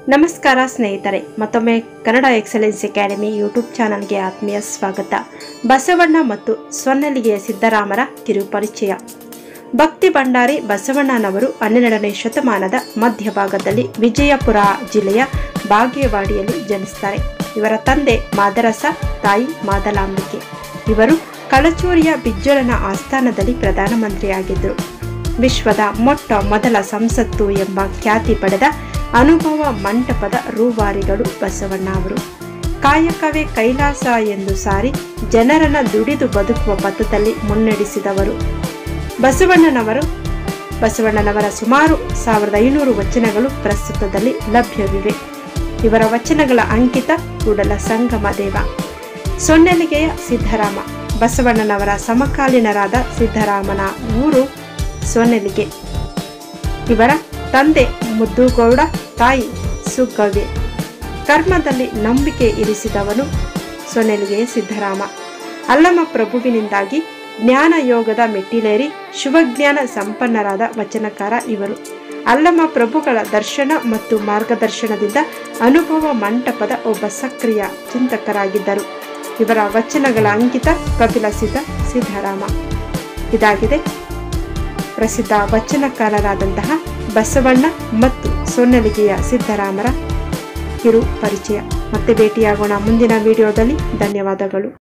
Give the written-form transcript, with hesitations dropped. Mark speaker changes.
Speaker 1: ನಮಸ್ಕಾರ ಸ್ನೇಹಿತರೆ, ಮತ್ತೊಮ್ಮೆ ಕನ್ನಡ ಎಕ್ಸಲೆನ್ಸ್ ಅಕಾಡೆಮಿ ಯೂಟ್ಯೂಬ್ ಚಾನಲ್ಗೆ ಆತ್ಮೀಯ ಸ್ವಾಗತ. ಬಸವಣ್ಣ ಮತ್ತು ಸ್ವರ್ಣಲಿಗೆಯ ಸಿದ್ದರಾಮರ ಕಿರುಪರಿಚಯ. ಭಕ್ತಿ ಭಂಡಾರಿ ಬಸವಣ್ಣನವರು 12ನೇ ಶತಮಾನದ ಮಧ್ಯಭಾಗದಲ್ಲಿ ವಿಜಯಪುರ ಜಿಲ್ಲೆಯ ಬಾಗೇವಾಡಿಯಲ್ಲಿ ಜನಿಸುತ್ತಾರೆ. ಇವರ ತಂದೆ ಮಾದರಸ, ತಾಯಿ ಮಾದಲಾಂಬಿಕೆ. ಇವರು ಕಳಚೂರಿಯ ಬಿಜ್ಜಳನ ಆಸ್ಥಾನದಲ್ಲಿ ಪ್ರಧಾನಮಂತ್ರಿಯಾಗಿದ್ದರು. ವಿಶ್ವದ ಮೊಟ್ಟ ಮೊದಲ ಸಂಸತ್ತು ಎಂಬ ಖ್ಯಾತಿ ಪಡೆದ ಅನುಭವ ಮಂಟಪದ ರೂವಾರಿಗಳು ಬಸವಣ್ಣ ಅವರು. ಕಾಯಕವೇ ಕೈಲಾಸ ಎಂದು ಸಾರಿ ಜನರನ್ನ ದುಡಿದು ಬದುಕುವ ಪಥದಲ್ಲಿ ಮುನ್ನಡೆಸಿದವರು. ಬಸವಣ್ಣನವರ ಸುಮಾರು 1500 ವಚನಗಳು ಪ್ರಸ್ತುತದಲ್ಲಿ ಲಭ್ಯವಿವೆ. ಇವರ ವಚನಗಳ ಅಂಕಿತ ಕೂಡಲ ಸಂಗಮ ದೇವ. ಸೊನ್ನೆಲಿಗೆಯ ಸಿದ್ದರಾಮ. ಬಸವಣ್ಣನವರ ಸಮಕಾಲೀನರಾದ ಸಿದ್ದರಾಮನ ಊರು ಸೊನ್ನೆಲಿಗೆ. ಇವರ ತಂದೆ ಮುದ್ದುಗೌಡ, ತಾಯಿ ಸುಗ್ಗವ್ವೆ. ಕರ್ಮದಲ್ಲಿ ನಂಬಿಕೆ ಇರಿಸಿದವನು ಸೊನ್ನೆಲಿಗೆಯ ಸಿದ್ದರಾಮ. ಅಲ್ಲಮ ಪ್ರಭುವಿನಿಂದಾಗಿ ಜ್ಞಾನ ಯೋಗದ ಮೆಟ್ಟಿಲೇರಿ ಶುಭಜ್ಞಾನ ಸಂಪನ್ನರಾದ ವಚನಕಾರ ಇವರು. ಅಲ್ಲಮ ಪ್ರಭುಗಳ ದರ್ಶನ ಮತ್ತು ಮಾರ್ಗದರ್ಶನದಿಂದ ಅನುಭವ ಮಂಟಪದ ಒಬ್ಬ ಸಕ್ರಿಯ ಚಿಂತಕರಾಗಿದ್ದರು. ಇವರ ವಚನಗಳ ಅಂಕಿತ ಕಪಿಲ ಸಿದ್ದರಾಮ. ಇದಾಗಿದೆ ಪ್ರಸಿದ್ಧ ವಚನಕಾರರಾದಂತಹ ಬಸವಣ್ಣ ಮತ್ತು ಸೊನ್ನೆಲಿಗೆಯ ಸಿದ್ದರಾಮರ ಕಿರು ಪರಿಚಯ. ಮತ್ತೆ ಭೇಟಿಯಾಗೋಣ ಮುಂದಿನ ವಿಡಿಯೋದಲ್ಲಿ. ಧನ್ಯವಾದಗಳು.